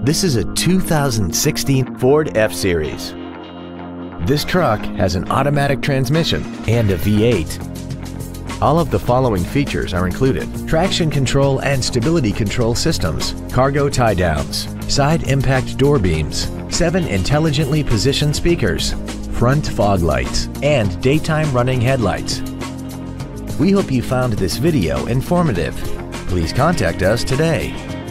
This is a 2016 Ford F-Series. This truck has an automatic transmission and a V8. All of the following features are included: traction control and stability control systems, cargo tie-downs, side impact door beams, 7 intelligently positioned speakers, front fog lights, and daytime running headlights. We hope you found this video informative. Please contact us today.